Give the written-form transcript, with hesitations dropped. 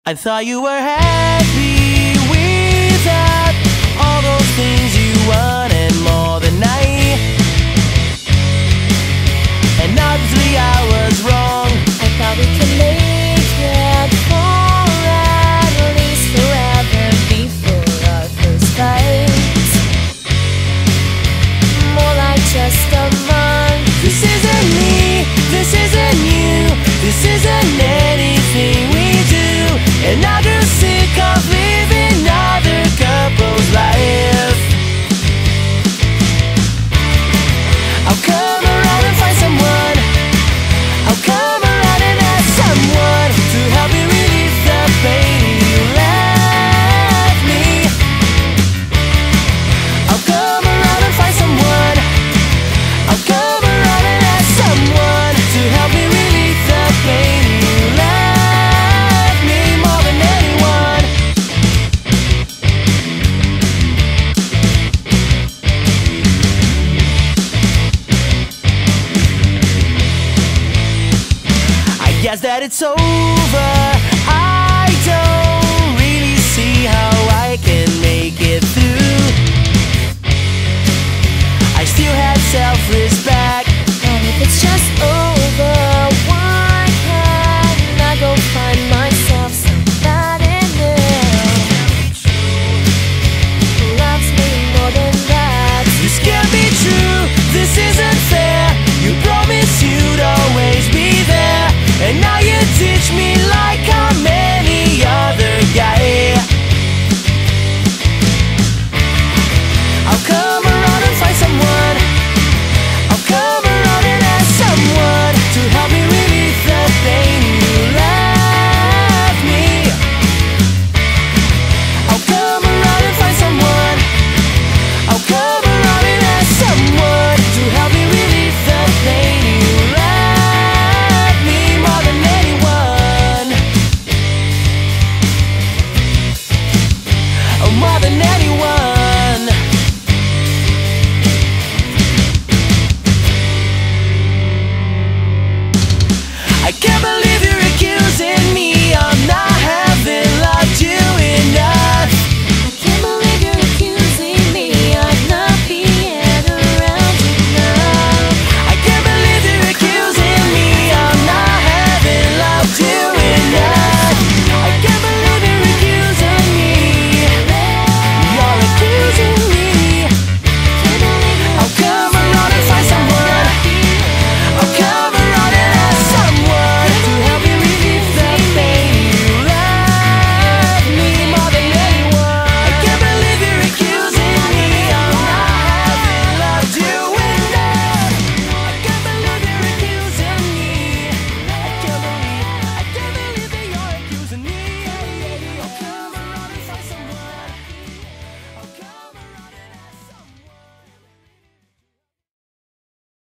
I thought you were happy without all those things you wanted more than I. And obviously I was wrong. I thought we could make it for at least forever before our first fight. More like just a month. This isn't me, this isn't you, this isn't anything we do. And I grew sick of living other couples' life. I'll come around and find someone. I'll come around and ask someone to help me relieve the pain you left me. I'll come around and find someone. I'll come around and ask someone to help me relieve the pain you left me more than anyone. I guess that it's over.